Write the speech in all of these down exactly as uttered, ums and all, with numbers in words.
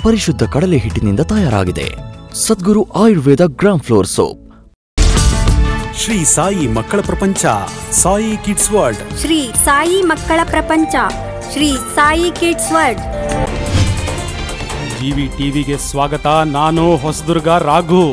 ಪರಿಶುದ್ಧ ಕಡಲೆ ಹಿಟ್ಟಿನಿಂದ ತಯಾರಾಗಿದೆ. Sadguru Ayurveda gram flour soap. Shri Sai ಮಕ್ಕಳ ಪ್ರಪಂಚ, ಸಾಯಿ ಕಿಡ್ಸ್ ವರ್ಲ್ಡ್. ಶ್ರೀ ಸಾಯಿ ಮಕ್ಕಳ ಪ್ರಪಂಚ, Shri Sai kids world. GV ಟಿವಿಗೆ ಸ್ವಾಗತ. ನಾನು ಹೊಸದುರ್ಗ ರಾಘು.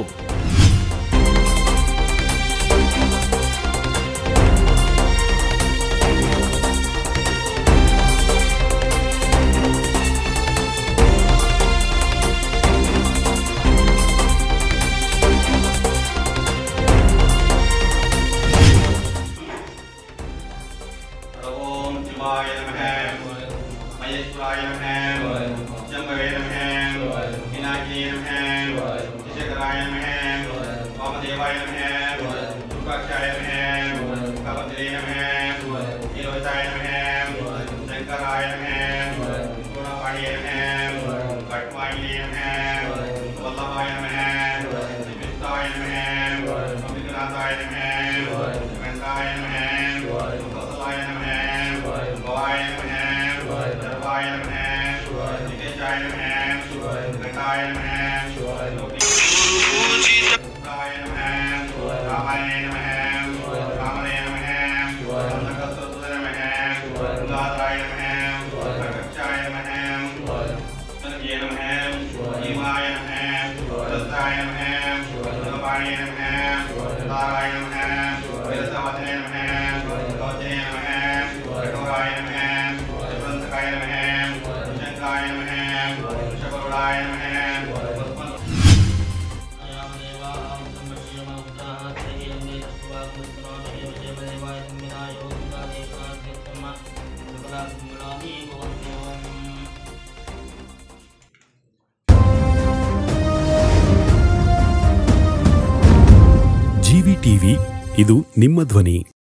ಜಿವಿ ಟಿವಿ, ಇದು ನಿಮ್ಮ ಧ್ವನಿ.